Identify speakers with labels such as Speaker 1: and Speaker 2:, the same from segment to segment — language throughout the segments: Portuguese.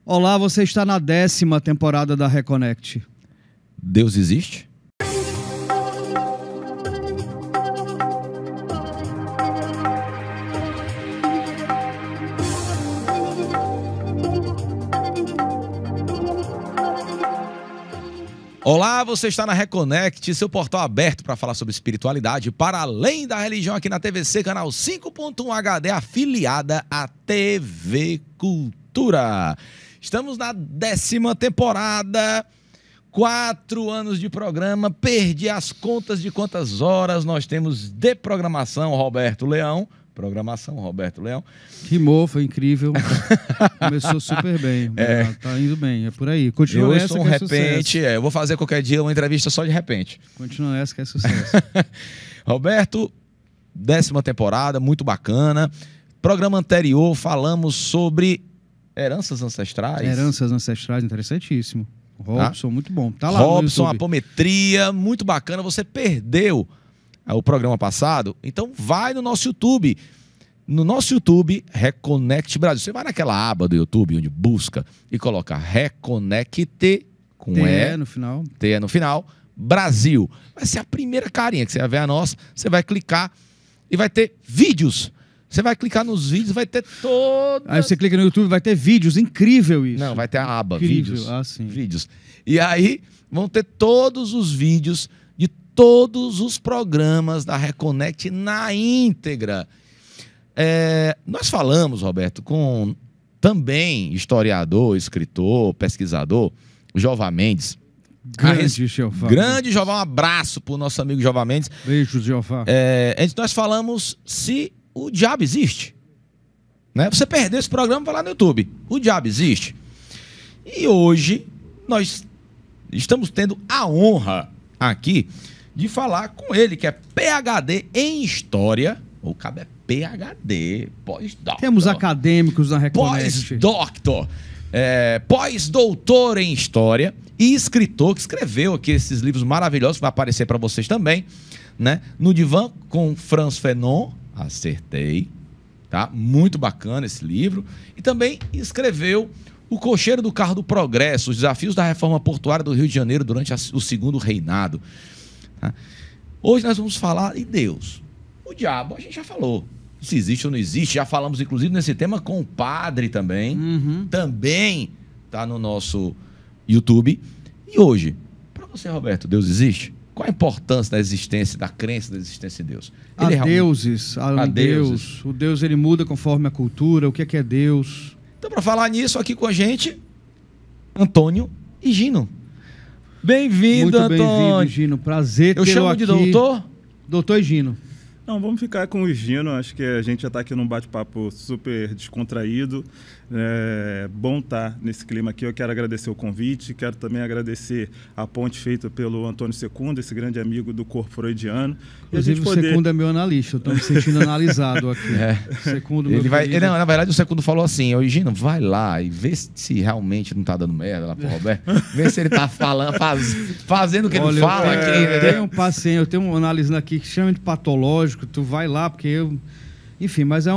Speaker 1: Olá, você está na 10ª temporada da Reconnect.
Speaker 2: Deus existe? Olá, você está na Reconnect, seu portal aberto para falar sobre espiritualidade para além da religião aqui na TVC, canal 5.1 HD, afiliada à TV Cultura. Estamos na 10ª temporada, 4 anos de programa, perdi as contas de quantas horas nós temos de programação, Roberto Leão. Programação, Roberto Leão.
Speaker 1: Rimou, foi incrível. Começou super bem. Tá indo bem, é por aí. Continua essa que é
Speaker 2: repente, eu vou fazer qualquer dia uma entrevista só de repente.
Speaker 1: Continua essa que é sucesso.
Speaker 2: Roberto, 10ª temporada, muito bacana. Programa anterior falamos sobre heranças ancestrais.
Speaker 1: Heranças ancestrais, interessantíssimo. Robson, muito bom. Tá lá
Speaker 2: Robson, apometria, muito bacana. Você perdeu o programa passado, então vai no nosso YouTube. No nosso YouTube, Reconnect Brasil. Você vai naquela aba do YouTube onde busca e coloca Reconnect com
Speaker 1: T no final.
Speaker 2: T no final, Brasil. Vai ser a primeira carinha que você vai ver a nossa. Você vai clicar e vai ter vídeos. Você vai clicar nos vídeos, vai ter todas...
Speaker 1: Aí você clica no YouTube, vai ter vídeos. Incrível isso.
Speaker 2: Não, vai ter a aba,
Speaker 1: incrível.
Speaker 2: Vídeos.
Speaker 1: Ah, sim.
Speaker 2: Vídeos. E aí vão ter todos os vídeos de todos os programas da Reconnect na íntegra. Nós falamos, Roberto, com também historiador, escritor, pesquisador, Jová Mendes.
Speaker 1: Grande Jová.
Speaker 2: Grande Jová, um abraço para o nosso amigo Jová Mendes.
Speaker 1: Beijo, Jová.
Speaker 2: Nós falamos se o diabo existe. Né? Você perdeu esse programa, vai lá no YouTube. O diabo existe. E hoje nós estamos tendo a honra aqui de falar com ele, que é PhD em História. O cabo é PhD, pós-doutor.
Speaker 1: Temos acadêmicos na Reconnect.
Speaker 2: Pós-doutor. Pós-doutor em História e escritor que escreveu aqui esses livros maravilhosos, que vai aparecer para vocês também, né? No Divã com Franz Fanon, acertei, tá? Muito bacana esse livro. E também escreveu O Cocheiro do Carro do Progresso, os desafios da reforma portuária do Rio de Janeiro durante o Segundo Reinado. Hoje nós vamos falar de Deus. O diabo, a gente já falou. Se existe ou não existe. Já falamos, inclusive, nesse tema com o padre também. Também está no nosso YouTube. E hoje, para você, Roberto, Deus existe? Qual a importância da existência, da crença da existência de Deus?
Speaker 1: Há deuses. O Deus, ele muda conforme a cultura. O que é Deus?
Speaker 2: Então, para falar nisso, aqui com a gente, Antônio Higino. Bem-vindo, Antônio.
Speaker 1: Muito bem-vindo, Higino. Prazer tê-lo aqui.
Speaker 2: Eu chamo de doutor?
Speaker 1: Doutor Higino.
Speaker 3: Não, vamos ficar com o Higino. Acho que a gente já está aqui num bate-papo super descontraído. É bom estar nesse clima aqui. Eu quero agradecer o convite. Quero também agradecer a ponte feita pelo Antônio Secunda, esse grande amigo do corpo freudiano.
Speaker 1: Inclusive, o Secunda é meu analista. Eu estou me sentindo analisado aqui. Segundo meu
Speaker 2: não, na verdade, o Segundo falou assim: ô Higino, vai lá e vê se realmente não está dando merda lá pro Roberto. Vê se ele está falando, fazendo o que ele fala aqui.
Speaker 1: Eu tenho um paciente, eu tenho um analisando aqui que chama de patológico. Tu vai lá, porque eu... Enfim, mas é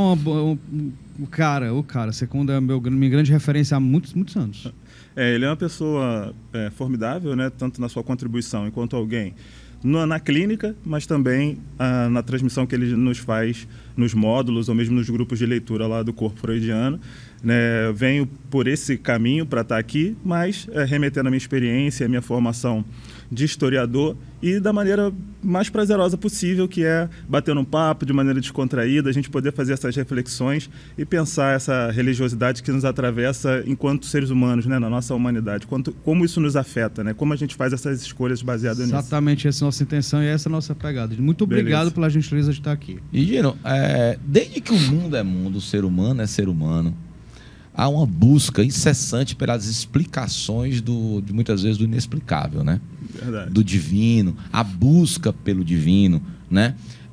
Speaker 1: o cara, Secunda é minha grande referência há muitos anos.
Speaker 3: Ele é uma pessoa formidável, né? Tanto na sua contribuição enquanto alguém na clínica, mas também na transmissão que ele nos faz nos módulos ou mesmo nos grupos de leitura lá do corpo freudiano. Né? Venho por esse caminho para estar aqui, mas remetendo a minha experiência, a minha formação de historiador e da maneira mais prazerosa possível, que é batendo um papo de maneira descontraída, a gente poder fazer essas reflexões e pensar essa religiosidade que nos atravessa enquanto seres humanos, né, na nossa humanidade, como isso nos afeta, né, como a gente faz essas escolhas baseadas nisso.
Speaker 1: Exatamente, essa é a nossa intenção e essa é a nossa pegada. Muito obrigado pela gentileza de estar aqui.
Speaker 2: E, Gino, desde que o mundo é mundo, o ser humano é ser humano, há uma busca incessante pelas explicações de muitas vezes do inexplicável, né?
Speaker 3: Verdade.
Speaker 2: Do divino, a busca pelo divino, né?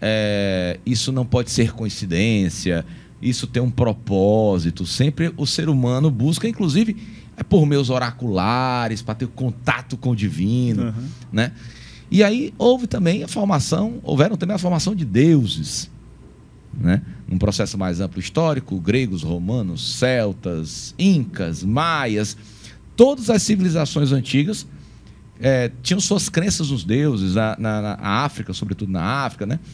Speaker 2: Isso não pode ser coincidência, isso tem um propósito. Sempre o ser humano busca, inclusive, por meios oraculares, para ter contato com o divino, né? E aí houveram também a formação de deuses, né? num processo mais amplo histórico, gregos, romanos, celtas, incas, maias, todas as civilizações antigas tinham suas crenças nos deuses, na África, sobretudo na África, né?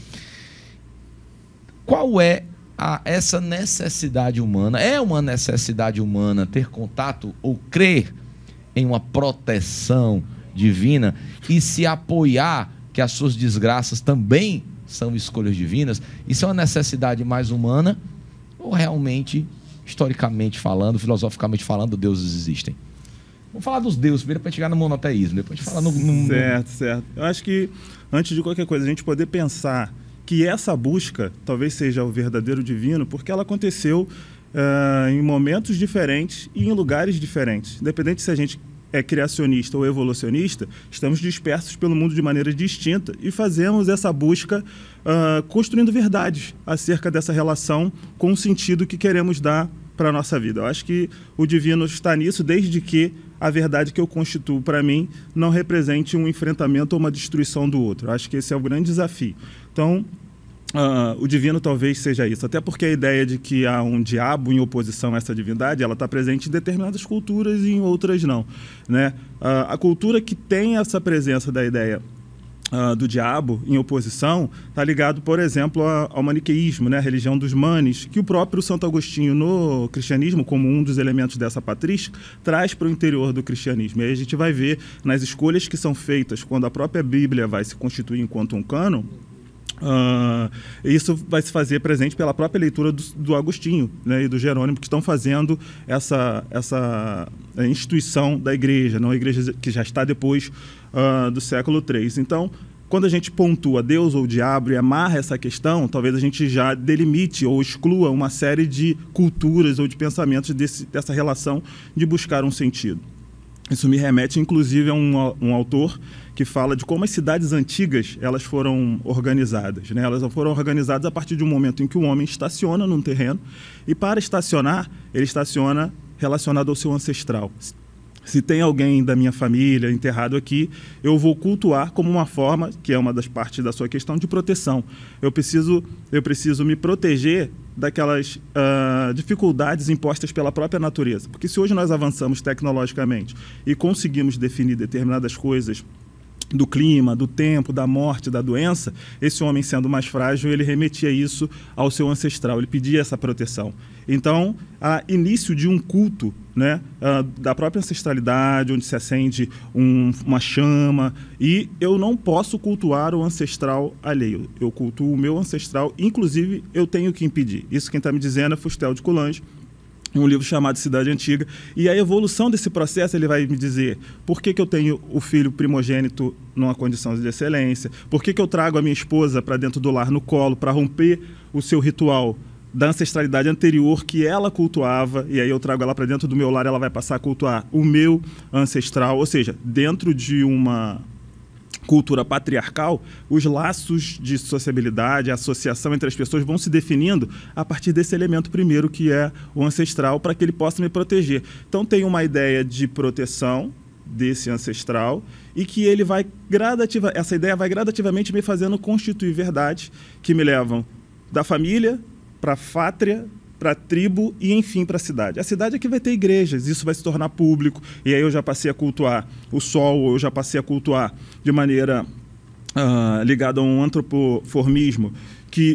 Speaker 2: Qual é essa necessidade humana? É uma necessidade humana ter contato ou crer em uma proteção divina e se apoiar que as suas desgraças também são escolhas divinas? Isso é uma necessidade mais humana ou realmente, historicamente falando, filosoficamente falando, deuses existem? Vamos falar dos deuses primeiro para chegar no monoteísmo, depois a gente fala
Speaker 3: Certo. Eu acho que, antes de qualquer coisa, a gente poder pensar que essa busca talvez seja o verdadeiro divino, porque ela aconteceu em momentos diferentes e em lugares diferentes. Independente se a gente é criacionista ou evolucionista, estamos dispersos pelo mundo de maneira distinta e fazemos essa busca construindo verdades acerca dessa relação com o sentido que queremos dar para a nossa vida. Eu acho que o divino está nisso, desde que a verdade que eu constituo para mim não represente um enfrentamento ou uma destruição do outro. Eu acho que esse é o grande desafio. Então, o divino talvez seja isso, até porque a ideia de que há um diabo em oposição a essa divindade, ela está presente em determinadas culturas e em outras não, né? A cultura que tem essa presença da ideia do diabo em oposição está ligado, por exemplo, ao maniqueísmo, né? A religião dos manes, que o próprio Santo Agostinho no cristianismo, como um dos elementos dessa patrística, traz para o interior do cristianismo. E aí a gente vai ver nas escolhas que são feitas quando a própria Bíblia vai se constituir enquanto um cânon. Isso vai se fazer presente pela própria leitura do Agostinho, né, e do Jerônimo, que estão fazendo essa instituição da igreja, não a igreja que já está depois do século III. Então, quando a gente pontua Deus ou diabo e amarra essa questão, talvez a gente já delimite ou exclua uma série de culturas ou de pensamentos dessa relação de buscar um sentido. Isso me remete, inclusive, a um autor que fala de como as cidades antigas elas foram organizadas, né? Elas foram organizadas a partir de um momento em que o homem estaciona num terreno e, para estacionar, ele estaciona relacionado ao seu ancestral. Se tem alguém da minha família enterrado aqui, eu vou cultuar como uma forma, que é uma das partes da sua questão, de proteção. Eu preciso me proteger daquelas dificuldades impostas pela própria natureza. Porque se hoje nós avançamos tecnologicamente e conseguimos definir determinadas coisas do clima, do tempo, da morte, da doença, esse homem, sendo mais frágil, ele remetia isso ao seu ancestral, ele pedia essa proteção. Então, há início de um culto, né, da própria ancestralidade, onde se acende uma chama, e eu não posso cultuar o ancestral alheio. Eu cultuo o meu ancestral, inclusive eu tenho que impedir. Isso quem está me dizendo é Fustel de Coulanges, em um livro chamado Cidade Antiga. E a evolução desse processo, ele vai me dizer por que eu tenho o filho primogênito numa condição de excelência, por que eu trago a minha esposa para dentro do lar no colo, para romper o seu ritual da ancestralidade anterior que ela cultuava, e aí eu trago ela para dentro do meu lar, ela vai passar a cultuar o meu ancestral. Ou seja, dentro de uma cultura patriarcal, os laços de sociabilidade, a associação entre as pessoas vão se definindo a partir desse elemento primeiro, que é o ancestral, para que ele possa me proteger. Então tem uma ideia de proteção desse ancestral e que ele vai essa ideia vai gradativamente me fazendo constituir verdades que me levam da família para a pátria, para a tribo e, enfim, para a cidade. A cidade é que vai ter igrejas, isso vai se tornar público, e aí eu já passei a cultuar o sol, eu já passei a cultuar de maneira ligada a um antropoformismo que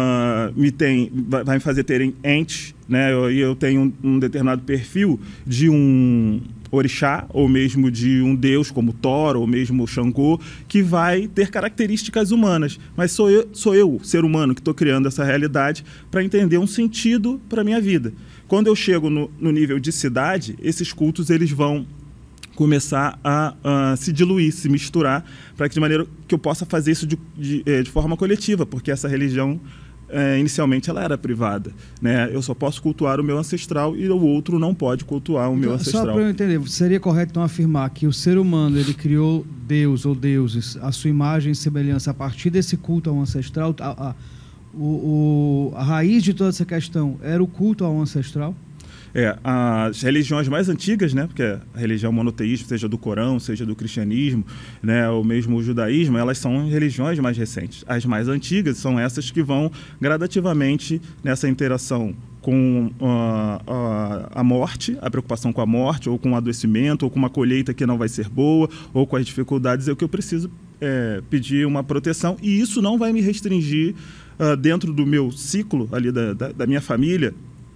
Speaker 3: vai me fazer ter entes, né? Eu tenho um determinado perfil de um orixá, ou mesmo de um deus como Thor, ou mesmo Xangô, que vai ter características humanas. Mas sou eu, ser humano, que estou criando essa realidade para entender um sentido para a minha vida. Quando eu chego no nível de cidade, esses cultos eles vão começar a se diluir, se misturar, para que de maneira que eu possa fazer isso de forma coletiva, porque essa religião inicialmente ela era privada, né? Eu só posso cultuar o meu ancestral e o outro não pode cultuar o meu ancestral.
Speaker 1: Só para eu entender, seria correto então afirmar que o ser humano ele criou Deus ou deuses, a sua imagem e semelhança a partir desse culto ao ancestral? A raiz de toda essa questão era o culto ao ancestral?
Speaker 3: As religiões mais antigas, né, porque a religião monoteísta, seja do Corão, seja do cristianismo, né, ou mesmo o judaísmo, elas são religiões mais recentes. As mais antigas são essas que vão gradativamente nessa interação com a morte, a preocupação com a morte, ou com o adoecimento, ou com uma colheita que não vai ser boa, ou com as dificuldades, é o que eu preciso pedir uma proteção, e isso não vai me restringir dentro do meu ciclo ali da minha família,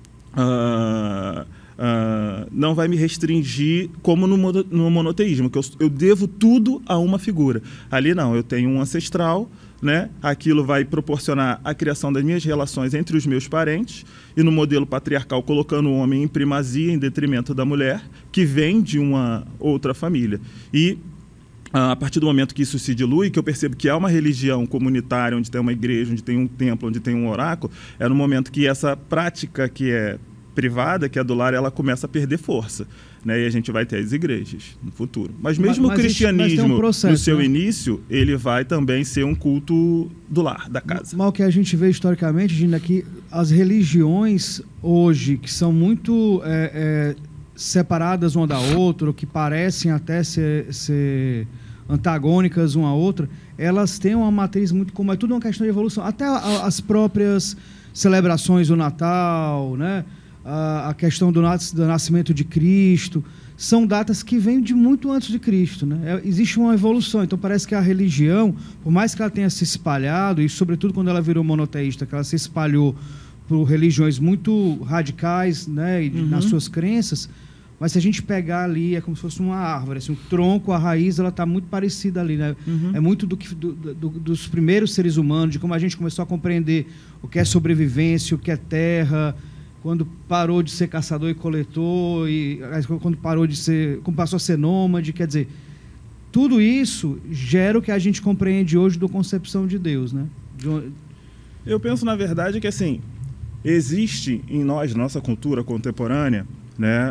Speaker 3: não vai me restringir como no monoteísmo, que eu devo tudo a uma figura. Ali não, eu tenho um ancestral, né? Aquilo vai proporcionar a criação das minhas relações entre os meus parentes, e no modelo patriarcal colocando o homem em primazia em detrimento da mulher, que vem de uma outra família. E a partir do momento que isso se dilui, que eu percebo que há uma religião comunitária, onde tem uma igreja, onde tem um templo, onde tem um oráculo, é no momento que essa prática que é privada, que é do lar, ela começa a perder força, né? E a gente vai ter as igrejas no futuro. Mas mesmo o cristianismo, no seu início, ele vai também ser um culto do lar, da casa.
Speaker 1: Mas o que a gente vê historicamente, Gina, é que as religiões hoje, que são muito separadas uma da outra, ou que parecem até ser antagônicas uma à outra, elas têm uma matriz muito comum. É tudo uma questão de evolução. Até as próprias celebrações do Natal, né? A questão do nascimento de Cristo, são datas que vêm de muito antes de Cristo, né? Existe uma evolução, então parece que a religião, por mais que ela tenha se espalhado, e sobretudo quando ela virou monoteísta, que ela se espalhou por religiões muito radicais, né, e nas suas crenças, mas se a gente pegar ali, é como se fosse uma árvore, assim, o tronco, a raiz, ela está muito parecida ali, né? É muito dos primeiros seres humanos, de como a gente começou a compreender o que é sobrevivência, o que é terra, quando parou de ser caçador e coletor, e quando passou a ser nômade, quer dizer, tudo isso gera o que a gente compreende hoje do concepção de Deus, né?
Speaker 3: Eu penso, na verdade, que assim, existe em nós, nossa cultura contemporânea, né,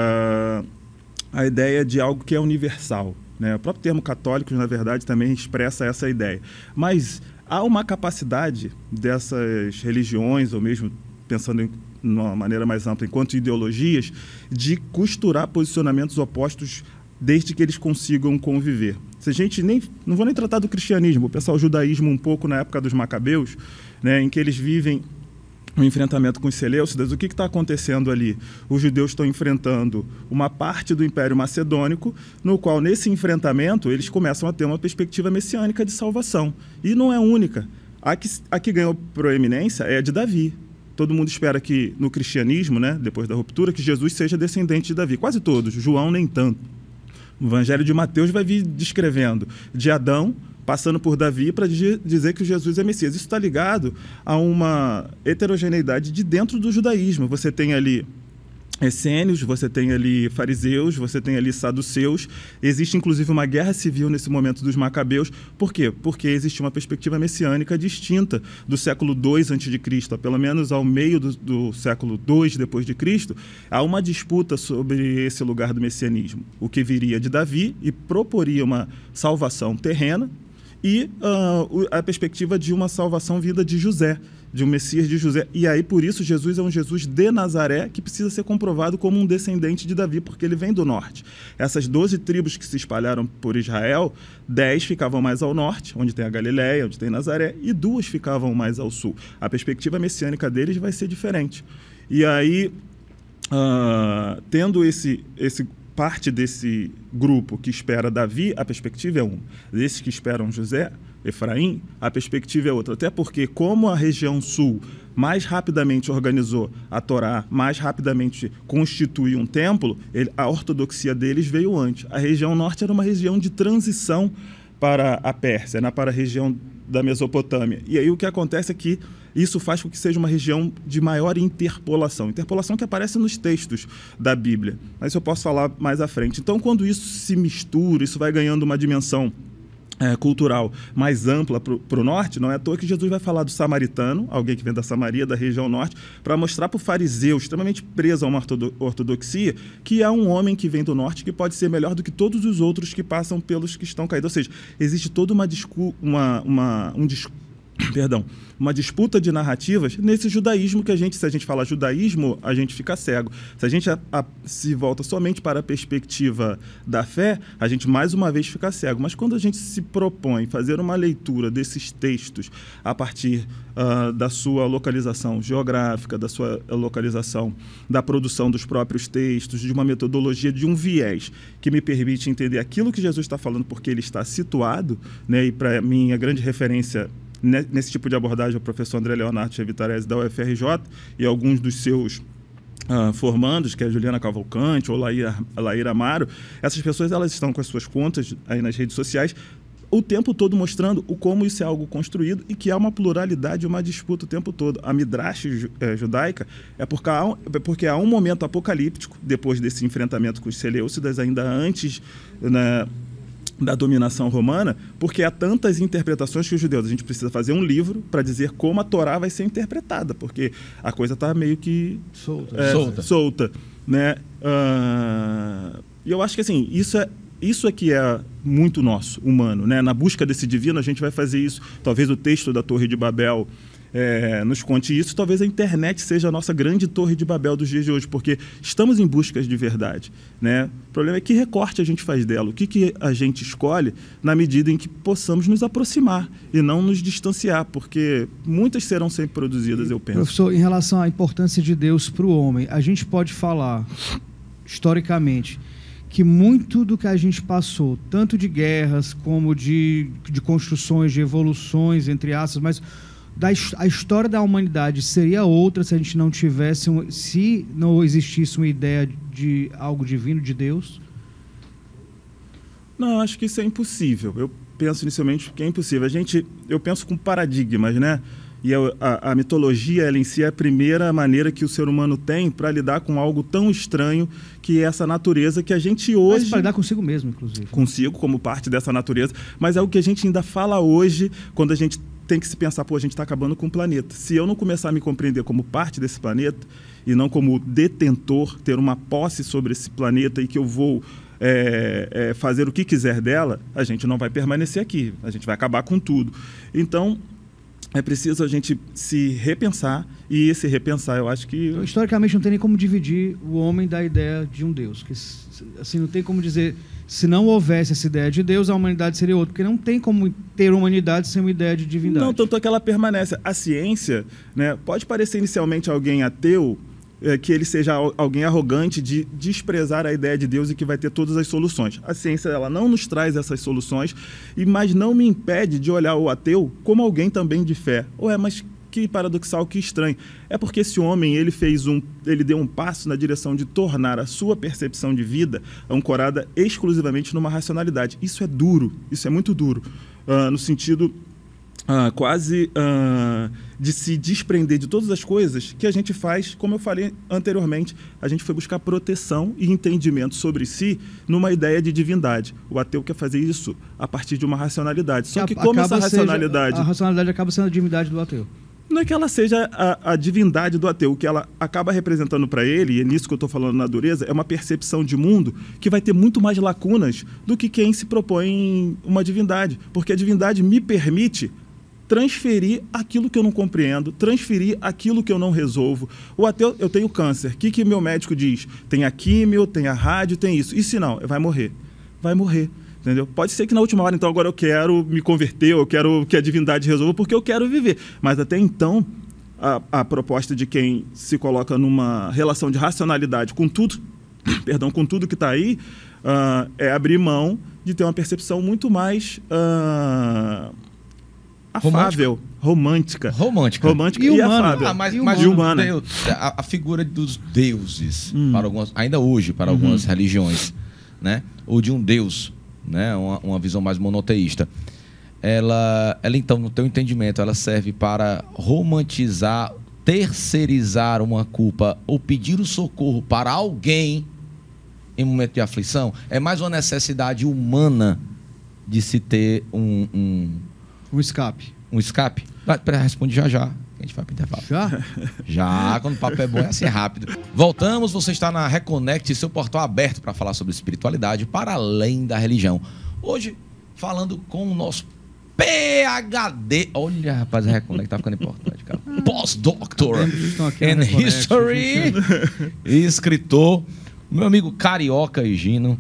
Speaker 3: a ideia de algo que é universal, né? O próprio termo católico, na verdade, também expressa essa ideia. Mas há uma capacidade dessas religiões, ou mesmo pensando de uma maneira mais ampla, enquanto ideologias, de costurar posicionamentos opostos desde que eles consigam conviver. Se a gente não vou nem tratar do cristianismo, vou pensar o judaísmo um pouco na época dos Macabeus, né, em que eles vivem um enfrentamento com os Seleucidas. O que está acontecendo ali? Os judeus estão enfrentando uma parte do Império Macedônico, no qual, nesse enfrentamento, eles começam a ter uma perspectiva messiânica de salvação. E não é única. A que ganhou proeminência é a de Davi. Todo mundo espera que, no cristianismo, né, depois da ruptura, que Jesus seja descendente de Davi. Quase todos, João nem tanto. O Evangelho de Mateus vai vir descrevendo de Adão, passando por Davi, para dizer que Jesus é Messias. Isso está ligado a uma heterogeneidade de dentro do judaísmo. Você tem ali essênios, você tem ali fariseus, você tem ali saduceus. Existe, inclusive, uma guerra civil nesse momento dos Macabeus. Por quê? Porque existe uma perspectiva messiânica distinta do século II a.C., pelo menos ao meio do século II depois de Cristo. Há uma disputa sobre esse lugar do messianismo. O que viria de Davi e proporia uma salvação terrena, e a perspectiva de uma salvação vinda de José, de um Messias de José. E aí, por isso, Jesus é um Jesus de Nazaré, que precisa ser comprovado como um descendente de Davi, porque ele vem do norte. Essas 12 tribos que se espalharam por Israel, 10 ficavam mais ao norte, onde tem a Galileia, onde tem Nazaré, e 2 ficavam mais ao sul. A perspectiva messiânica deles vai ser diferente. E aí, tendo parte desse grupo que espera Davi, a perspectiva é uma. Desses que esperam José, Efraim, a perspectiva é outra. Até porque, como a região sul mais rapidamente organizou a Torá, mais rapidamente constituiu um templo, a ortodoxia deles veio antes. A região norte era uma região de transição para a Pérsia, né, para a região da Mesopotâmia. E aí o que acontece é que isso faz com que seja uma região de maior interpolação. Interpolação que aparece nos textos da Bíblia. Mas isso eu posso falar mais à frente. Então, quando isso se mistura, isso vai ganhando uma dimensão cultural mais ampla para o norte, não é à toa que Jesus vai falar do samaritano, alguém que vem da Samaria, da região norte, para mostrar para o fariseu, extremamente preso a uma ortodoxia, que há um homem que vem do norte que pode ser melhor do que todos os outros que passam pelos que estão caídos. Ou seja, existe toda uma disputa de narrativas nesse judaísmo que se a gente fala judaísmo, a gente fica cego. Se a gente se volta somente para a perspectiva da fé, a gente mais uma vez fica cego. Mas quando a gente se propõe fazer uma leitura desses textos a partir da sua localização geográfica, da sua localização da produção dos próprios textos, de uma metodologia, de um viés que me permite entender aquilo que Jesus está falando porque ele está situado, né? E para mim a grande referência nesse tipo de abordagem é o professor André Leonardo Chevitarese da UFRJ e alguns dos seus formandos, que é a Juliana Cavalcante ou Laíra Amaro. Essas pessoas elas estão com as suas contas aí nas redes sociais o tempo todo mostrando como isso é algo construído e que há uma pluralidade, uma disputa o tempo todo. A Midrash judaica é porque há um momento apocalíptico, depois desse enfrentamento com os Seleucidas, ainda antes, né, da dominação romana, porque há tantas interpretações que os judeus, a gente precisa fazer um livro para dizer como a Torá vai ser interpretada, porque a coisa está meio que solta, né? E eu acho que assim, isso é que é muito nosso, humano, né? Na busca desse divino, a gente vai fazer isso. Talvez o texto da Torre de Babel nos conte isso. Talvez a internet seja a nossa grande Torre de Babel dos dias de hoje, porque estamos em busca de verdade, né? O problema é que recorte a gente faz dela, o que a gente escolhe na medida em que possamos nos aproximar e não nos distanciar, porque muitas serão sempre produzidas, eu penso.
Speaker 1: Professor, em relação à importância de Deus para o homem, a gente pode falar, historicamente, que muito do que a gente passou, tanto de guerras como de construções, de evoluções, entre aspas, mas a história da humanidade seria outra se a gente não tivesse, se não existisse uma ideia de algo divino, de Deus?
Speaker 3: Não, acho que isso é impossível. Eu penso inicialmente que é impossível. Eu penso com paradigmas, né? E a mitologia, ela em si, é a primeira maneira que o ser humano tem para lidar com algo tão estranho que é essa natureza que a gente hoje...
Speaker 1: Mas para lidar consigo mesmo, inclusive.
Speaker 3: Consigo, como parte dessa natureza. Mas é o que a gente ainda fala hoje, quando a gente tem que se pensar, a gente está acabando com o planeta. Se eu não começar a me compreender como parte desse planeta, e não como detentor, ter uma posse sobre esse planeta e que eu vou fazer o que quiser dela, a gente não vai permanecer aqui. A gente vai acabar com tudo. Então... é preciso a gente se repensar, e esse repensar, eu acho que...
Speaker 1: Então, historicamente, não tem nem como dividir o homem da ideia de um Deus. Que, assim, não tem como dizer, se não houvesse essa ideia de Deus, a humanidade seria outra. Porque não tem como ter humanidade sem uma ideia de divindade.
Speaker 3: Não, tanto é que ela permanece. A ciência, né, pode parecer inicialmente alguém ateu, que ele seja alguém arrogante de desprezar a ideia de Deus e que vai ter todas as soluções. A ciência, ela não nos traz essas soluções, mas não me impede de olhar o ateu como alguém também de fé. Mas que paradoxal, que estranho. É porque esse homem, ele deu um passo na direção de tornar a sua percepção de vida ancorada exclusivamente numa racionalidade. Isso é duro, isso é muito duro, no sentido... quase de se desprender de todas as coisas que a gente faz, como eu falei anteriormente, a gente foi buscar proteção e entendimento sobre si numa ideia de divindade. O ateu quer fazer isso a partir de uma racionalidade. Só que como essa racionalidade...
Speaker 1: A racionalidade acaba sendo a divindade do ateu.
Speaker 3: Não é que ela seja a divindade do ateu, o que ela acaba representando para ele, e é nisso que eu estou falando na dureza, é uma percepção de mundo que vai ter muito mais lacunas do que quem se propõe uma divindade. Porque a divindade me permite transferir aquilo que eu não compreendo, transferir aquilo que eu não resolvo. O ateu, eu tenho câncer. O que meu médico diz? Tem a químio, tem a rádio, tem isso. E se não? Vai morrer. Vai morrer. Entendeu? Pode ser que na última hora, então, agora eu quero me converter, eu quero que a divindade resolva, porque eu quero viver. Mas até então, a proposta de quem se coloca numa relação de racionalidade com tudo, com tudo que está aí, é abrir mão de ter uma percepção muito mais... afável, romântica e afável.
Speaker 2: Mas humana. A figura dos deuses, para algumas, ainda hoje, para algumas religiões, né? Ou de um deus, né? Uma visão mais monoteísta. Ela então, no teu entendimento, ela serve para romantizar, terceirizar uma culpa ou pedir o socorro para alguém em momento de aflição? É mais uma necessidade humana de se ter um escape. Um escape? Responde já. A gente vai para o intervalo.
Speaker 1: Já?
Speaker 2: Já, quando o papo é bom, é assim, rápido. Voltamos, você está na Reconnect, seu portal aberto para falar sobre espiritualidade para além da religião. Hoje, falando com o nosso PhD. Olha, rapaz, a Reconect tá ficando importante, cara. Pós-doctor
Speaker 1: Estão aqui na
Speaker 2: in
Speaker 1: Reconect.
Speaker 2: History. E escritor. Meu amigo Carioca Higino.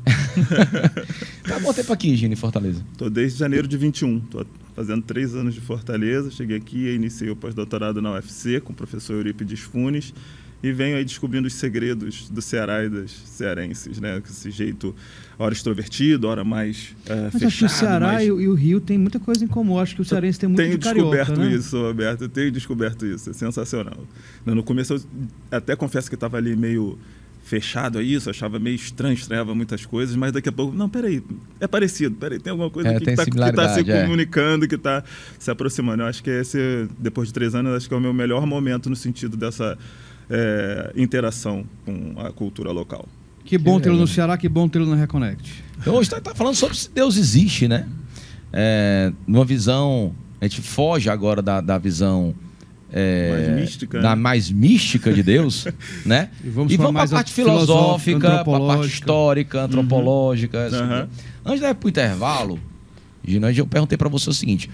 Speaker 2: Tá bom tempo aqui, Higino, em Fortaleza?
Speaker 3: Estou desde janeiro de 21. Estou fazendo 3 anos de Fortaleza. Cheguei aqui e iniciei o pós-doutorado na UFC com o professor Eurípides Funes. E venho aí descobrindo os segredos do Ceará e das cearenses, né? Esse jeito, hora extrovertido, hora mais
Speaker 1: Mas
Speaker 3: fechado.
Speaker 1: acho que o Ceará
Speaker 3: mais...
Speaker 1: e o Rio tem muita coisa em comum. Acho que o cearense tem muito de carioca,
Speaker 3: descoberto
Speaker 1: né?
Speaker 3: isso, Roberto. Eu tenho descoberto isso. É sensacional. No começo, eu até confesso que estava ali meio fechado a isso, achava meio estranho, estranhava muitas coisas, mas daqui a pouco, não, peraí, é parecido, peraí, tem alguma coisa que está se comunicando, que está se aproximando. Eu acho que esse, depois de 3 anos, acho que é o meu melhor momento no sentido dessa interação com a cultura local.
Speaker 1: Que bom tê-lo no Ceará, que bom tê-lo na Reconnect.
Speaker 2: Então, hoje está falando sobre se Deus existe, né? Numa visão, a gente foge agora da visão
Speaker 3: mais mística,
Speaker 2: da mais mística de Deus, né?
Speaker 1: E vamos
Speaker 2: para a parte filosófica, para a parte histórica, antropológica. Assim. Antes de ir para o intervalo, Gino, eu perguntei para você o seguinte: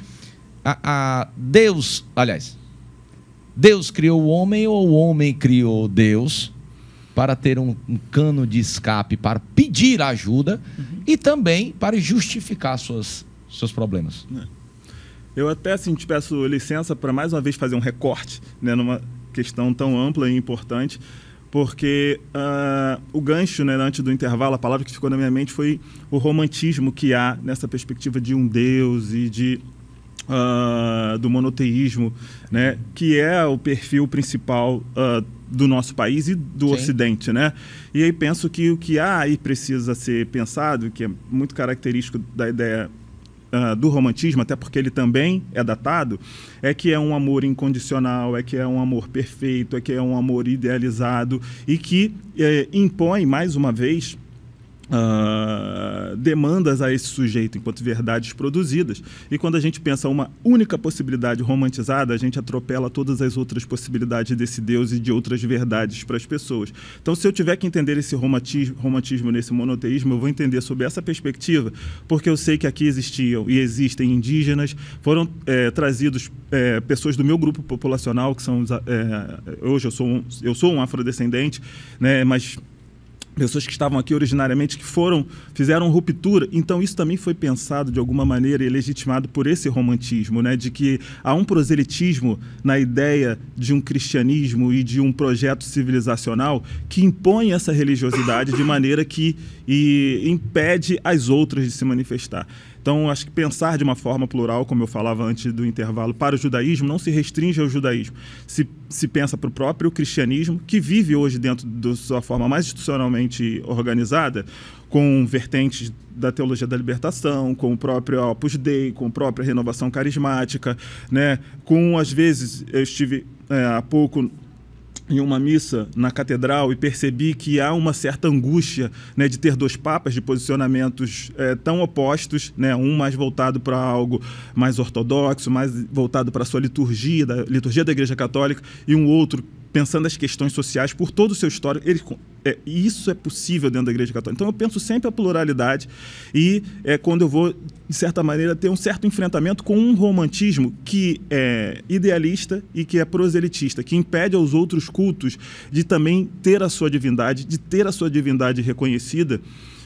Speaker 2: Deus, aliás, Deus criou o homem ou o homem criou Deus para ter um cano de escape, para pedir ajuda e também para justificar seus problemas?
Speaker 3: Eu até assim, te peço licença para mais uma vez fazer um recorte, né, numa questão tão ampla e importante, porque o gancho, né, antes do intervalo, a palavra que ficou na minha mente foi o romantismo que há nessa perspectiva de um Deus e do monoteísmo, né, que é o perfil principal do nosso país e do Ocidente, né? E aí penso que o que há aí precisa ser pensado, que é muito característico da ideia do romantismo, até porque ele também é datado, é que é um amor incondicional, é que é um amor perfeito, é que é um amor idealizado e que impõe, mais uma vez, demandas a esse sujeito enquanto verdades produzidas. E quando a gente pensa uma única possibilidade romantizada, a gente atropela todas as outras possibilidades desse Deus e de outras verdades para as pessoas. Então, se eu tiver que entender esse romantismo nesse monoteísmo, eu vou entender sob essa perspectiva, porque eu sei que aqui existiam e existem indígenas, foram trazidos pessoas do meu grupo populacional, que são hoje eu sou um afrodescendente, né, mas pessoas que estavam aqui originariamente, que fizeram ruptura. Então, isso também foi pensado, de alguma maneira, e legitimado por esse romantismo, né? De que há um proselitismo na ideia de um cristianismo e de um projeto civilizacional que impõe essa religiosidade de maneira que impede as outras de se manifestar. Então, acho que pensar de uma forma plural, como eu falava antes do intervalo, para o judaísmo, não se restringe ao judaísmo. Se pensa para o próprio cristianismo, que vive hoje dentro da sua forma mais institucionalmente organizada, com vertentes da teologia da libertação, com o próprio Opus Dei, com a própria renovação carismática, né? Às vezes, eu estive há pouco em uma missa na catedral e percebi que há uma certa angústia, né, de ter 2 papas de posicionamentos tão opostos, né, um mais voltado para algo mais ortodoxo, mais voltado para a sua liturgia da Igreja Católica, e um outro pensando as questões sociais por todo o seu histórico. E isso é possível dentro da Igreja Católica. Então, eu penso sempre a pluralidade e quando eu vou, de certa maneira, ter um certo enfrentamento com um romantismo que é idealista e que é proselitista, que impede aos outros cultos de também ter a sua divindade, de ter a sua divindade reconhecida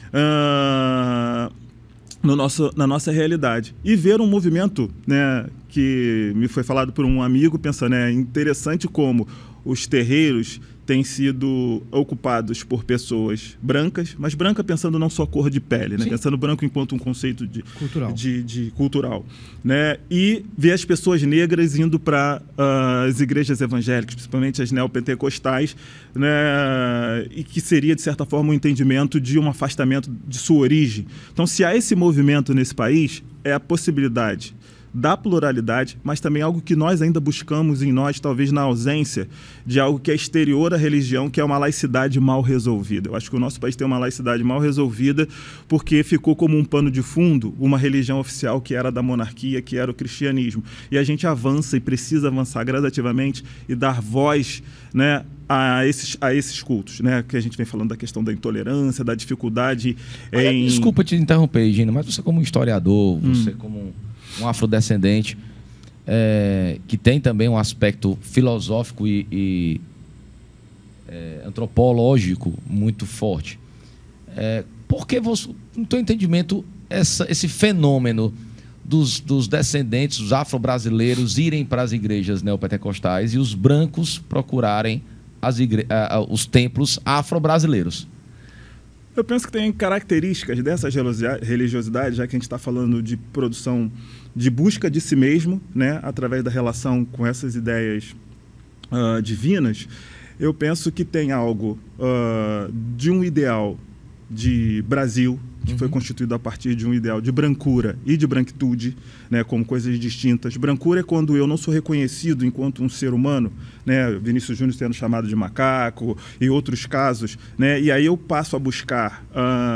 Speaker 3: na nossa realidade. E ver um movimento, né, que me foi falado por um amigo, pensando, interessante como os terreiros têm sido ocupados por pessoas brancas, mas branca pensando não só cor de pele, né? Pensando branco enquanto um conceito cultural, né? E ver as pessoas negras indo para as igrejas evangélicas, principalmente as neopentecostais, né? E que seria, de certa forma, um entendimento de um afastamento de sua origem. Então, se há esse movimento nesse país, é a possibilidade da pluralidade, mas também algo que nós ainda buscamos em nós, talvez na ausência de algo que é exterior à religião, que é uma laicidade mal resolvida. Eu acho que o nosso país tem uma laicidade mal resolvida porque ficou como um pano de fundo uma religião oficial que era da monarquia, que era o cristianismo. E a gente avança e precisa avançar gradativamente e dar voz, né, a esses cultos, né? Que a gente vem falando da questão da intolerância, da dificuldade
Speaker 2: Desculpa te interromper, Gino, mas você como historiador, você como um afrodescendente, que tem também um aspecto filosófico e antropológico muito forte. Por que, no teu entendimento, esse fenômeno dos descendentes, os afro-brasileiros, irem para as igrejas neopentecostais e os brancos procurarem os templos afro-brasileiros?
Speaker 3: Eu penso que tem características dessa religiosidade, já que a gente está falando de produção, de busca de si mesmo, né, através da relação com essas ideias divinas. Eu penso que tem algo de um ideal de Brasil, que foi constituído a partir de um ideal de brancura e de branquitude, né, como coisas distintas. Brancura é quando eu não sou reconhecido enquanto um ser humano, né, Vinícius Júnior sendo chamado de macaco e outros casos, né, e aí eu passo a buscar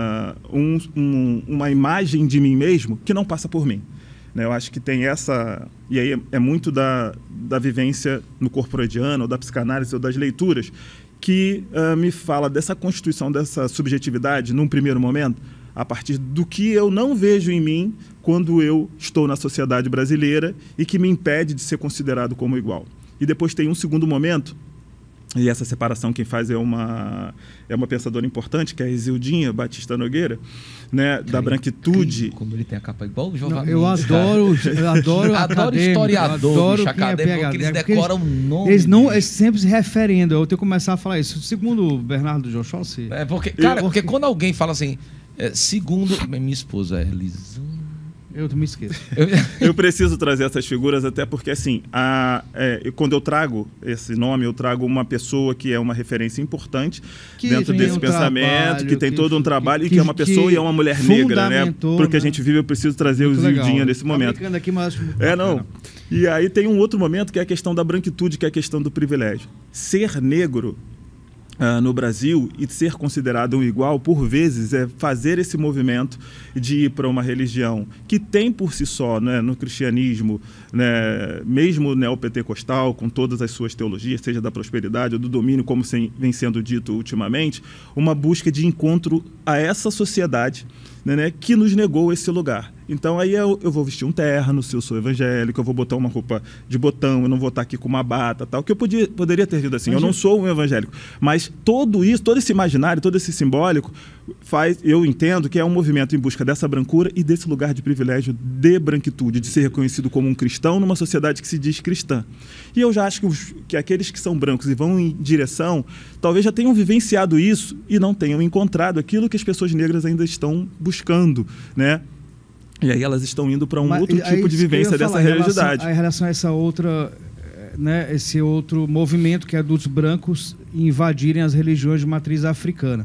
Speaker 3: uma imagem de mim mesmo que não passa por mim. Né, eu acho que tem essa... E aí é muito da vivência no corpo freudiano, ou da psicanálise, ou das leituras, que me fala dessa constituição, dessa subjetividade, num primeiro momento, a partir do que eu não vejo em mim quando eu estou na sociedade brasileira e que me impede de ser considerado como igual. E depois tem um segundo momento, e essa separação quem faz é uma pensadora importante, que é a Isildinha Batista Nogueira, né, da branquitude.
Speaker 2: Como ele tem a capa igual o Giovanni.
Speaker 1: Eu adoro
Speaker 2: historiador, bicho, acadêmico, porque eles decoram o nome.
Speaker 1: Eles sempre se referindo. Eu tenho que começar a falar isso. Segundo o Bernardo John Schultz.
Speaker 2: Porque quando alguém fala assim, segundo... Minha esposa é Lisandra.
Speaker 1: Eu me esqueço.
Speaker 3: Eu preciso trazer essas figuras até porque, assim, quando eu trago esse nome, eu trago uma pessoa que é uma referência importante dentro desse pensamento, que tem todo um trabalho e que é uma pessoa e é uma mulher negra, né? Porque a gente vive, eu preciso trazer o Zildinha nesse momento.
Speaker 1: Aqui, mas...
Speaker 3: não. E aí tem um outro momento que é a questão da branquitude, que é a questão do privilégio. Ser negro... no Brasil e ser considerado um igual, por vezes, é fazer esse movimento de ir para uma religião que tem por si só, né, no cristianismo, né, mesmo neopentecostal, com todas as suas teologias, seja da prosperidade ou do domínio, como vem sendo dito ultimamente, uma busca de encontro a essa sociedade, né, que nos negou esse lugar. Então aí eu vou vestir um terno, se eu sou evangélico, eu vou botar uma roupa de botão, eu não vou estar aqui com uma bata, tal, que eu poderia ter vindo assim. Eu não sou um evangélico, mas todo esse imaginário, todo esse simbólico eu entendo que é um movimento em busca dessa brancura e desse lugar de privilégio de branquitude, de ser reconhecido como um cristão numa sociedade que se diz cristã. E eu já acho que aqueles que são brancos e vão em direção, talvez já tenham vivenciado isso e não tenham encontrado aquilo que as pessoas negras ainda estão buscando, né? E aí elas estão indo para um outro tipo de vivência dessa religiosidade.
Speaker 1: Em relação a essa outra, né, esse outro movimento que é dos brancos invadirem as religiões de matriz africana.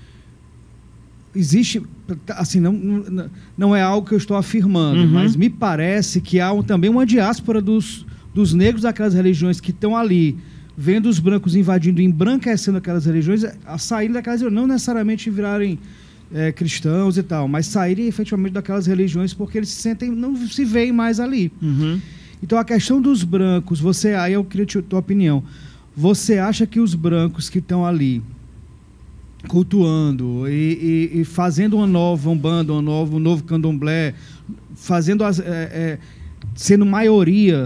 Speaker 1: Existe, assim, não é algo que eu estou afirmando, mas me parece que há também uma diáspora dos negros daquelas religiões que estão ali, vendo os brancos invadindo, embranquecendo aquelas religiões, a saírem daquelas religiões, não necessariamente virarem cristãos e tal, mas saírem efetivamente daquelas religiões porque eles se sentem, não se veem mais ali. Então a questão dos brancos, aí eu queria a tua opinião, você acha que os brancos que estão ali cultuando e fazendo uma nova umbanda, um novo candomblé, fazendo sendo maioria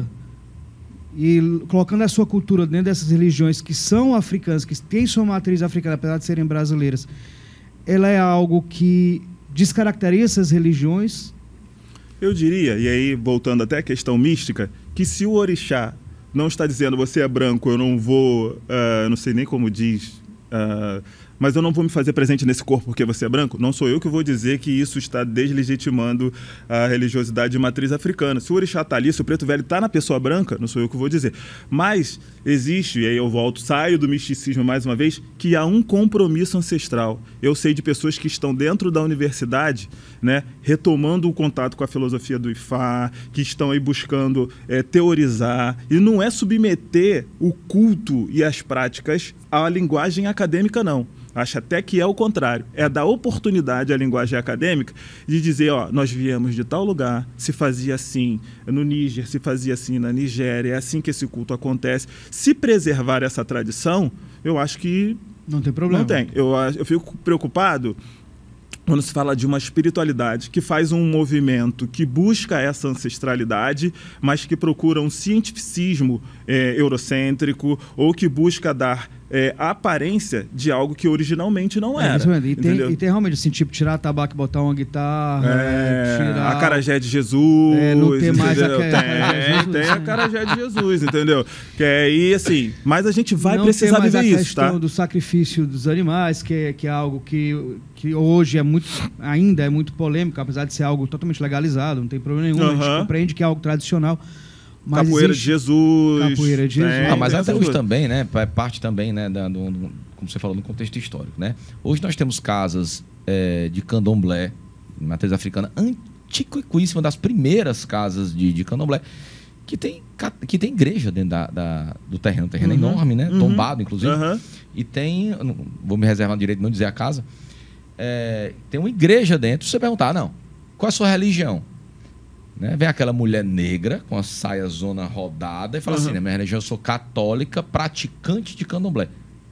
Speaker 1: e colocando a sua cultura dentro dessas religiões que são africanas, que têm sua matriz africana, apesar de serem brasileiras, ela é algo que descaracteriza essas religiões?
Speaker 3: Eu diria, e aí voltando até à questão mística, que se o orixá não está dizendo você é branco, eu não vou, não sei nem como diz, mas eu não vou me fazer presente nesse corpo porque você é branco, não sou eu que vou dizer que isso está deslegitimando a religiosidade de matriz africana. Se o orixá está ali, se o preto velho está na pessoa branca, não sou eu que vou dizer. Mas existe, e aí eu saio do misticismo mais uma vez, que há um compromisso ancestral. Eu sei de pessoas que estão dentro da universidade, né, retomando o contato com a filosofia do Ifá, que estão aí buscando teorizar, e não é submeter o culto e as práticas à linguagem acadêmica, não. Acho até que é o contrário. É dar oportunidade à linguagem acadêmica de dizer, nós viemos de tal lugar, se fazia assim no Níger, se fazia assim na Nigéria, é assim que esse culto acontece. Se preservar essa tradição, eu acho que...
Speaker 1: Não tem problema.
Speaker 3: Não tem. Eu fico preocupado quando se fala de uma espiritualidade que faz um movimento que busca essa ancestralidade, mas que procura um cientificismo eurocêntrico, ou que busca dar a aparência de algo que originalmente não era.
Speaker 1: E tem realmente assim, tipo, tirar tabaco e botar uma guitarra, tirar...
Speaker 3: acarajé de Jesus,
Speaker 1: não ter mais
Speaker 3: tem acarajé de Jesus, entendeu? Que aí, assim, mas a gente vai precisar viver isso, tá?
Speaker 1: Não tem mais a questão do sacrifício dos animais, que é algo que hoje ainda é muito polêmico, apesar de ser algo totalmente legalizado, não tem problema nenhum, a gente compreende que é algo tradicional. Mas
Speaker 3: capoeira de Jesus.
Speaker 1: Capoeira de Jesus.
Speaker 2: Mas até hoje também, né? É parte também, né? Como você falou, no contexto histórico, né? Hoje nós temos casas de candomblé, matriz africana, antiquíssima, das primeiras casas de candomblé, que tem igreja dentro do terreno. O terreno é enorme, né? Tombado, inclusive. E tem, vou me reservar o direito de não dizer a casa, tem uma igreja dentro. Você perguntar, qual é a sua religião? Né? Vem aquela mulher negra com a saia zona rodada e fala assim, minha religião, eu sou católica, praticante de candomblé.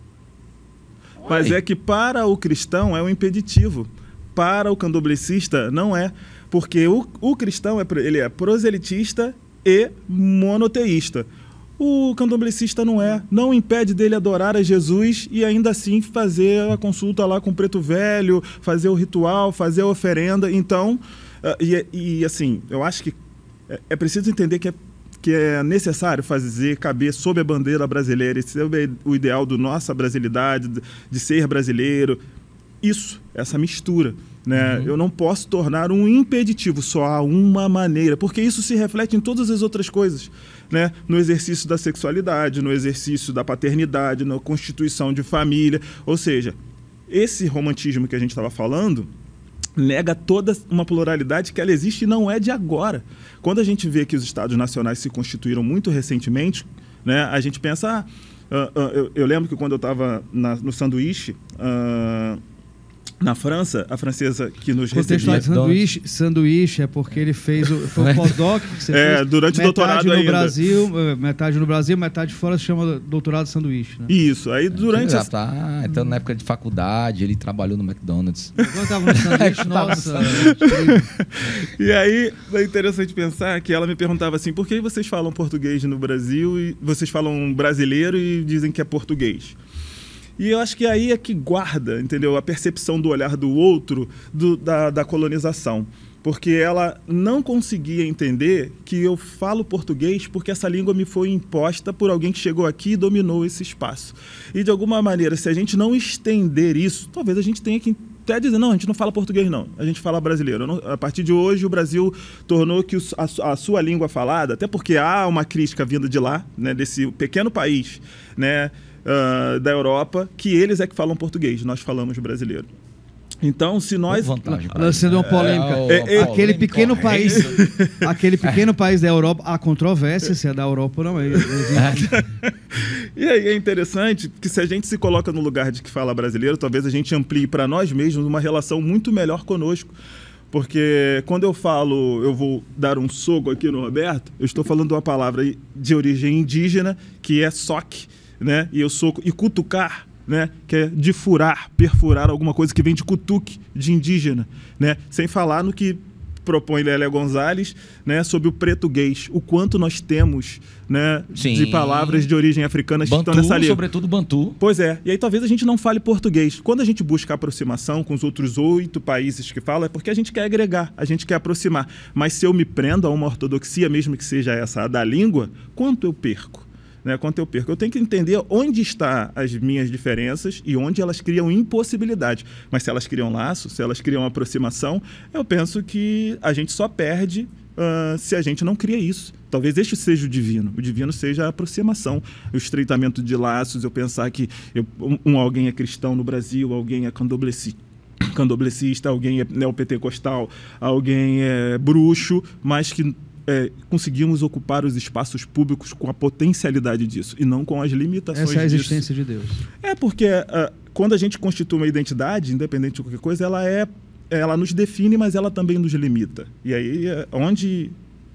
Speaker 3: Mas é que para o cristão é um impeditivo. Para o candomblecista não é. Porque o cristão ele é proselitista e monoteísta. O candomblecista não impede dele adorar a Jesus e ainda assim fazer a consulta lá com o preto velho, fazer o ritual, fazer a oferenda. Então... assim, eu acho que é preciso entender que é necessário fazer caber sob a bandeira brasileira, esse é o ideal da nossa brasilidade, de ser brasileiro. Essa mistura, né? Eu não posso tornar um impeditivo, só há uma maneira, porque isso se reflete em todas as outras coisas, né? No exercício da sexualidade, no exercício da paternidade, na constituição de família. Ou seja, esse romantismo que a gente estava falando nega toda uma pluralidade que ela existe e não é de agora. Quando a gente vê que os estados nacionais se constituíram muito recentemente, né, a gente pensa... eu lembro que quando eu estava no sanduíche... na França, a francesa que nos recebia...
Speaker 1: Sanduíche é porque ele fez foi o pós-doc que você fez.
Speaker 3: Durante o doutorado ainda.
Speaker 1: Metade no Brasil, metade fora, se chama doutorado sanduíche. Né?
Speaker 3: Isso, aí durante...
Speaker 2: Então, na época de faculdade, ele trabalhou no McDonald's.
Speaker 1: Quando estava no sanduíche, nossa...
Speaker 3: E aí, é interessante pensar que ela me perguntava assim, por que vocês falam português no Brasil e vocês falam brasileiro e dizem que é português? E eu acho que aí é que guarda, entendeu? A percepção do olhar do outro da colonização. Porque ela não conseguia entender que eu falo português porque essa língua me foi imposta por alguém que chegou aqui e dominou esse espaço. E de alguma maneira, se a gente não estender isso, talvez a gente tenha que até dizer, não, a gente não fala português não, a gente fala brasileiro. A partir de hoje o Brasil tornou que a sua língua falada, até porque há uma crítica vinda de lá, né, desse pequeno país, né, da Europa, que eles é que falam português, nós falamos brasileiro. Então, se nós...
Speaker 1: Lançando uma polêmica. Aquele pequeno país da Europa, há controvérsia se é da Europa ou não.
Speaker 3: E aí é interessante que se a gente se coloca no lugar de que fala brasileiro, talvez a gente amplie para nós mesmos uma relação muito melhor conosco. Porque quando eu falo, eu vou dar um soco aqui no Roberto, eu estou falando uma palavra de origem indígena, que é soque, né? E eu soco, e cutucar, né? Que é de furar, perfurar alguma coisa que vem de cutuque, de indígena, né? Sem falar no que propõe Lélia Gonzalez, né, sobre o português, o quanto nós temos, né, de palavras de origem africana que estão nessa língua.
Speaker 2: Sobretudo Bantu.
Speaker 3: Pois é, e aí talvez a gente não fale português. Quando a gente busca aproximação com os outros 8 países que falam, é porque a gente quer agregar, a gente quer aproximar. Mas se eu me prendo a uma ortodoxia, mesmo que seja essa a da língua, quanto eu perco? Né, quanto eu perco. Eu tenho que entender onde estão as minhas diferenças e onde elas criam impossibilidade. Mas se elas criam laço, se elas criam aproximação, eu penso que a gente só perde se a gente não cria isso. Talvez este seja o divino. O divino seja a aproximação, o estreitamento de laços. Eu pensar que alguém é cristão no Brasil, alguém é candomblessista, alguém é neopentecostal, alguém é bruxo, mas que conseguimos ocupar os espaços públicos com a potencialidade disso e não com as limitações disso.
Speaker 1: Essa é a existência de Deus.
Speaker 3: Porque quando a gente constitui uma identidade, independente de qualquer coisa, ela nos define, mas ela também nos limita. E aí,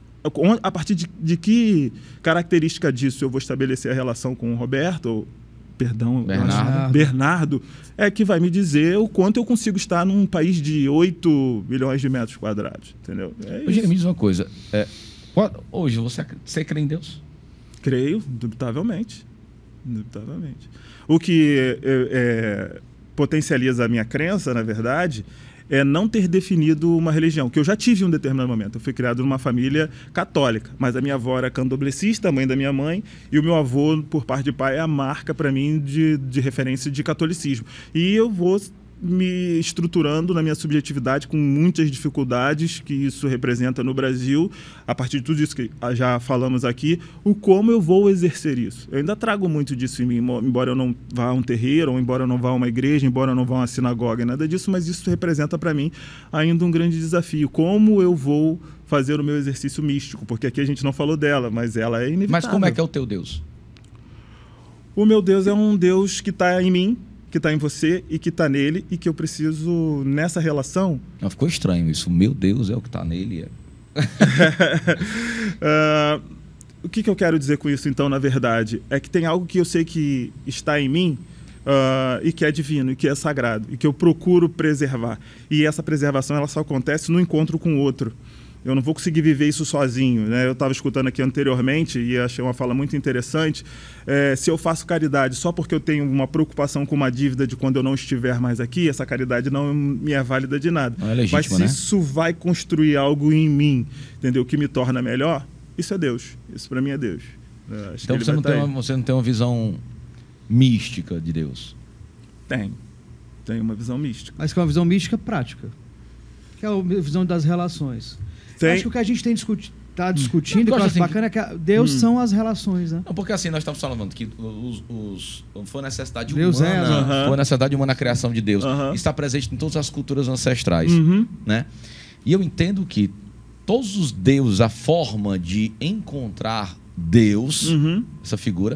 Speaker 3: a partir de que característica disso eu vou estabelecer a relação com o Roberto, perdão,
Speaker 2: Bernardo.
Speaker 3: Bernardo, é que vai me dizer o quanto eu consigo estar num país de 8 milhões de metros quadrados, entendeu? É
Speaker 2: Hoje,
Speaker 3: isso.
Speaker 2: me diz uma coisa. Hoje, você crê em Deus?
Speaker 3: Creio, indubitavelmente. Indubitavelmente. O que potencializa a minha crença, na verdade, é não ter definido uma religião, que eu já tive em um determinado momento. Eu fui criado numa família católica, mas a minha avó era candomblessista, a mãe da minha mãe, e o meu avô, por parte de pai, é a marca para mim de referência de catolicismo. E eu vou me estruturando na minha subjetividade com muitas dificuldades que isso representa no Brasil, a partir de tudo isso que já falamos aqui, o como eu vou exercer isso. Eu ainda trago muito disso em mim, embora eu não vá a um terreiro, ou embora eu não vá a uma igreja, embora eu não vá a uma sinagoga, nada disso, mas isso representa para mim ainda um grande desafio. Como eu vou fazer o meu exercício místico? Porque aqui a gente não falou dela, mas ela é inevitável.
Speaker 2: Mas como é que é o teu Deus?
Speaker 3: O meu Deus é um Deus que está em mim, que está em você e que está nele, e que eu preciso, nessa relação...
Speaker 2: Não, ficou estranho isso. Meu Deus é o que está nele.
Speaker 3: O que eu quero dizer com isso, então, na verdade? É que tem algo que eu sei que está em mim e que é divino, e que é sagrado, e que eu procuro preservar. E essa preservação ela só acontece no encontro com o outro. Eu não vou conseguir viver isso sozinho, né? Eu estava escutando aqui anteriormente e achei uma fala muito interessante. Se eu faço caridade só porque eu tenho uma preocupação com uma dívida de quando eu não estiver mais aqui, essa caridade não me é válida de nada.
Speaker 2: Não é legítimo,
Speaker 3: mas se
Speaker 2: né?
Speaker 3: isso vai construir algo em mim, entendeu? Que me torna melhor, isso é Deus. Isso para mim é Deus. Acho
Speaker 2: Então
Speaker 3: que
Speaker 2: você não tem uma visão mística de Deus?
Speaker 3: Tem uma visão mística.
Speaker 1: Mas que é uma visão mística prática. Que é a visão das relações. Acho que o que a gente tem está discutindo, que eu acho
Speaker 2: assim,
Speaker 1: bacana, é que Deus são as relações, né?
Speaker 2: Não, porque assim, nós estamos falando que foi necessidade
Speaker 1: Deus
Speaker 2: humana, foi necessidade humana a criação de Deus. Está presente em todas as culturas ancestrais, né? E eu entendo que todos os deuses, a forma de encontrar Deus, essa figura,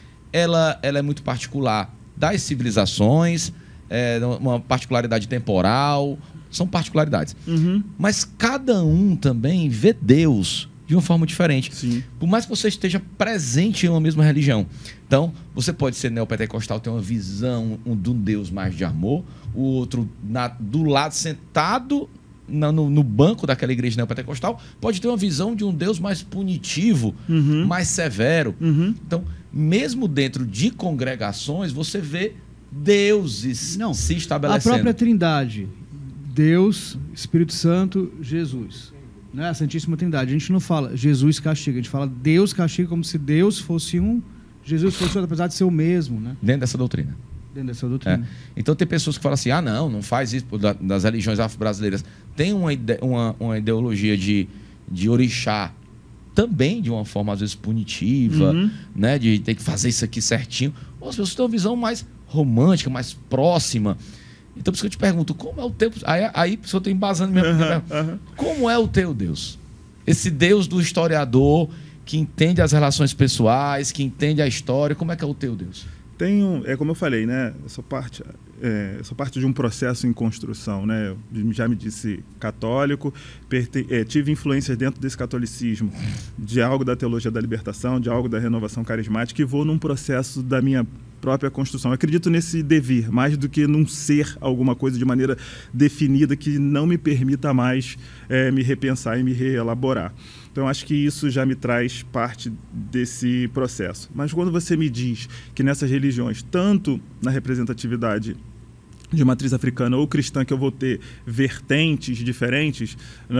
Speaker 2: ela é muito particular das civilizações, uma particularidade temporal, são particularidades. Mas cada um também vê Deus de uma forma diferente.
Speaker 3: Sim.
Speaker 2: Por mais que você esteja presente em uma mesma religião. Então, você pode ser neopentecostal, ter uma visão de um Deus mais de amor, o outro do lado, sentado no banco daquela igreja neopentecostal, pode ter uma visão de um Deus mais punitivo, mais severo. Então, mesmo dentro de congregações, você vê deuses se estabelecendo.
Speaker 1: A própria Trindade, Deus, Espírito Santo, Jesus. Né? A Santíssima Trindade. A gente não fala Jesus castiga, a gente fala Deus castiga como se Deus fosse um, Jesus fosse outro, apesar de ser o mesmo. Né?
Speaker 2: Dentro dessa doutrina.
Speaker 1: Dentro dessa doutrina.
Speaker 2: Então tem pessoas que falam assim, não faz isso das religiões afro-brasileiras. Tem uma ideologia de orixá também de uma forma às vezes punitiva, né? De ter que fazer isso aqui certinho. Ou as pessoas têm uma visão mais romântica, mais próxima. Então, por isso que eu te pergunto, como é o teu... Aí a pessoa está embasando mesmo. Como é o teu Deus? Esse Deus do historiador que entende as relações pessoais, que entende a história, como é que é o teu Deus?
Speaker 3: É como eu falei, né? Eu sou parte de um processo em construção, né? Eu já me disse católico, tive influências dentro desse catolicismo, de algo da teologia da libertação, de algo da renovação carismática, e vou num processo da minha própria construção. Eu acredito nesse devir, mais do que num ser alguma coisa de maneira definida que não me permita mais me repensar e me reelaborar. Então, acho que isso já me traz parte desse processo. Mas quando você me diz que nessas religiões, tanto na representatividade de matriz africana ou cristã, que eu vou ter vertentes diferentes,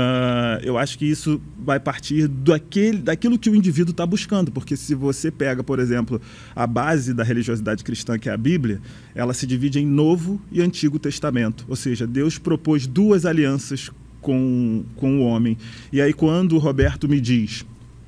Speaker 3: eu acho que isso vai partir daquilo que o indivíduo está buscando. Porque se você pega, por exemplo, a base da religiosidade cristã, que é a Bíblia, ela se divide em Novo e Antigo Testamento. Ou seja, Deus propôs duas alianças com o homem. E aí, quando o Roberto me diz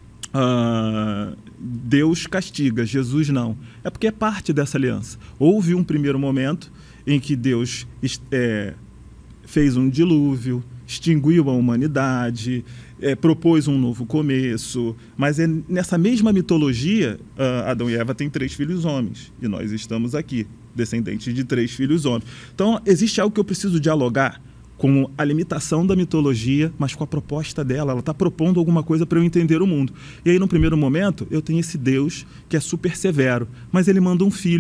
Speaker 3: Deus castiga, Jesus não, é porque é parte dessa aliança. Houve um primeiro momento em que Deus fez um dilúvio, extinguiu a humanidade, propôs um novo começo, mas nessa mesma mitologia, Adão e Eva têm 3 filhos homens, e nós estamos aqui, descendentes de 3 filhos homens. Então, existe algo que eu preciso dialogar com a limitação da mitologia, mas com a proposta dela. Ela está propondo alguma coisa para eu entender o mundo. E aí, no primeiro momento, eu tenho esse Deus que é super severo, mas ele manda um filho.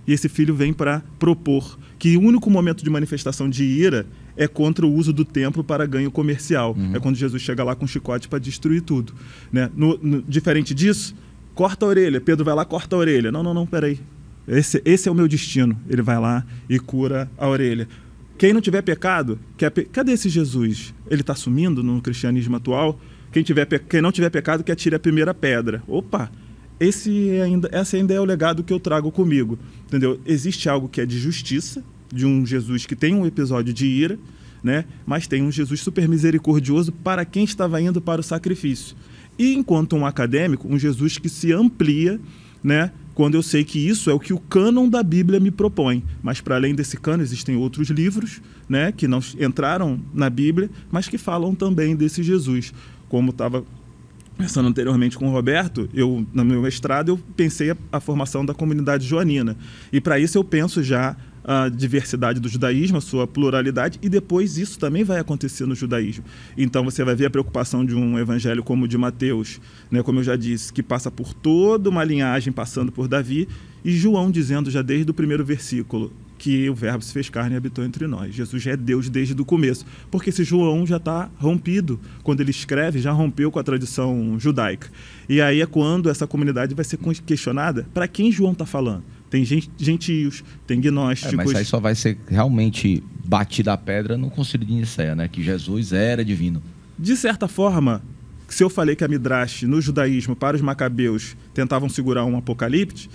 Speaker 3: E esse filho vem para propor que o único momento de manifestação de ira é contra o uso do templo para ganho comercial. É quando Jesus chega lá com um chicote para destruir tudo, né? Diferente disso, corta a orelha. Pedro vai lá, corta a orelha. Não, peraí. Esse é o meu destino. Ele vai lá e cura a orelha. Quem não tiver pecado, cadê esse Jesus? Ele está sumindo no cristianismo atual? Quem não tiver pecado, que atire a primeira pedra. Opa! Esse ainda é o legado que eu trago comigo, entendeu? Existe algo que é de justiça, de um Jesus que tem um episódio de ira, né? Mas tem um Jesus super misericordioso para quem estava indo para o sacrifício. E enquanto um acadêmico, um Jesus que se amplia, né? Quando eu sei que isso é o que o cânon da Bíblia me propõe. Mas para além desse cânon existem outros livros, né? Que não entraram na Bíblia, mas que falam também desse Jesus. Como estava pensando anteriormente com o Roberto, no meu mestrado eu pensei a formação da comunidade joanina. E para isso eu penso já a diversidade do judaísmo, a sua pluralidade, e depois isso também vai acontecer no judaísmo. Então você vai ver a preocupação de um evangelho como o de Mateus, né, como eu já disse, que passa por toda uma linhagem, passando por Davi, e João dizendo já desde o primeiro versículo que o verbo se fez carne e habitou entre nós. Jesus já é Deus desde o começo, porque esse João já está rompido. Quando ele escreve, já rompeu com a tradição judaica. E aí é quando essa comunidade vai ser questionada para quem João está falando. Tem gentios, tem gnósticos.
Speaker 2: Mas aí só vai ser realmente batida a pedra no Concílio de Nicéia, né? Que Jesus era divino.
Speaker 3: De certa forma, se eu falei que a Midrash, no judaísmo, para os macabeus, tentavam segurar um apocalipse,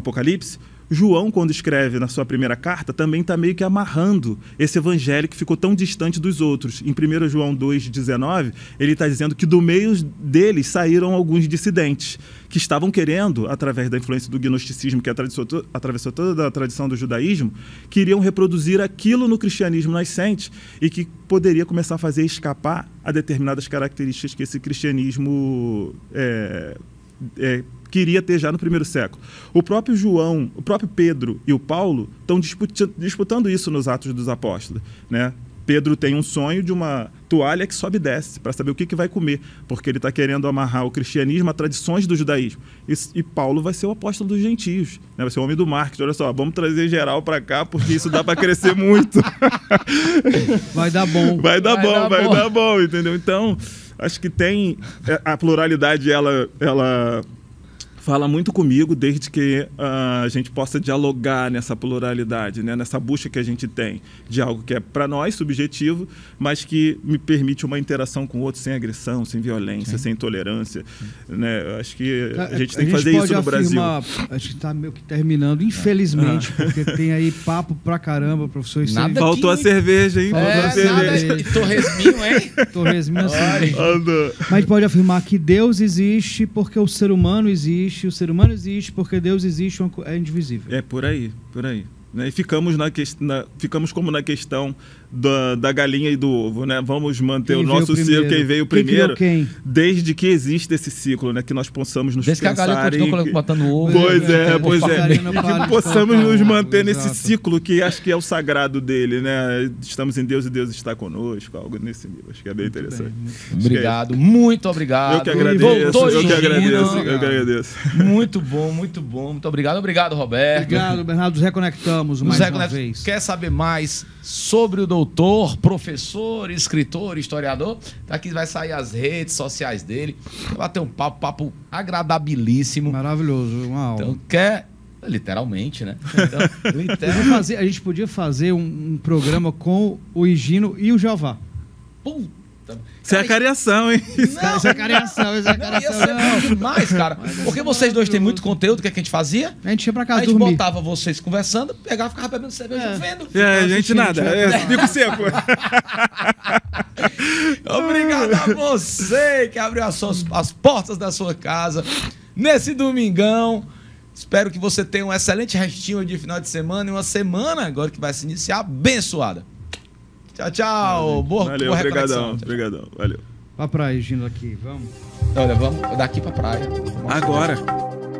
Speaker 3: João, quando escreve na sua primeira carta, também está meio que amarrando esse evangelho que ficou tão distante dos outros. Em 1 João 2,19, ele está dizendo que do meio deles saíram alguns dissidentes que estavam querendo, através da influência do gnosticismo, que atravessou toda a tradição do judaísmo, queriam reproduzir aquilo no cristianismo nascente e que poderia começar a fazer escapar a determinadas características que esse cristianismo queria ter já no primeiro século. O próprio João, o próprio Pedro e o Paulo estão disputando isso nos Atos dos Apóstolos, né? Pedro tem um sonho de uma toalha que sobe e desce para saber o que vai comer, porque ele está querendo amarrar o cristianismo a tradições do judaísmo. E Paulo vai ser o apóstolo dos gentios, né? Vai ser o homem do marketing. Olha só, vamos trazer geral para cá, porque isso dá para crescer muito.
Speaker 1: Vai dar bom.
Speaker 3: Vai dar bom, entendeu? Então, acho que tem a pluralidade, ela fala muito comigo, desde que a gente possa dialogar nessa pluralidade, né? Nessa busca que a gente tem de algo que é para nós subjetivo, mas que me permite uma interação com o outro sem agressão, sem violência, sem intolerância, né? Acho que a gente tem que fazer isso no Brasil.
Speaker 1: A gente está meio que terminando, infelizmente, porque tem aí papo pra caramba, professor.
Speaker 3: Faltou a cerveja, hein? Faltou a cerveja.
Speaker 2: E torresminho, hein?
Speaker 1: Torresminho assim. Mas a gente pode afirmar que Deus existe porque o ser humano existe. O ser humano existe porque Deus existe, é indivisível.
Speaker 3: É por aí. E ficamos como na questão da galinha e do ovo, né? Vamos manter o nosso ciclo, quem veio primeiro, desde que existe esse ciclo, né? Que nós possamos nos
Speaker 2: desde pensar... Desde que a galinha continua botando ovo.
Speaker 3: Pois é. Que possamos nos manter nesse ciclo que acho que é o sagrado dele, né? Estamos em Deus e Deus está conosco, algo nesse nível. Acho que é bem interessante.
Speaker 2: Obrigado, muito obrigado.
Speaker 3: Eu que agradeço.
Speaker 2: Muito bom. Muito obrigado. Obrigado, Roberto.
Speaker 1: Obrigado, Bernardo. Nos reconectamos mais uma vez.
Speaker 2: Quer saber mais sobre o doutor, professor, escritor, historiador? Daqui vai sair as redes sociais dele. Vai bater um papo agradabilíssimo.
Speaker 1: Maravilhoso, uma aula.
Speaker 2: Então, literalmente, né?
Speaker 1: A gente podia fazer um programa com o Higino e o Jeová.
Speaker 2: Puta.
Speaker 3: Isso é cariação, hein?
Speaker 1: Isso é cariação.
Speaker 2: Ia ser demais, cara. Porque vocês dois têm muito conteúdo, o que a gente fazia?
Speaker 1: A gente ia pra casa
Speaker 2: dormir.
Speaker 1: A gente
Speaker 2: botava vocês conversando, pegava e ficava bebendo cerveja vendo.
Speaker 3: A gente nada. Bico seco.
Speaker 2: Obrigado a você que abriu as portas da sua casa nesse domingão. Espero que você tenha um excelente restinho de final de semana e uma semana agora que vai se iniciar abençoada. Tchau. Boa
Speaker 3: obrigadão. Valeu.
Speaker 1: Pra praia, Gino, aqui. Vamos.
Speaker 2: Olha, vamos daqui pra praia.
Speaker 3: Agora.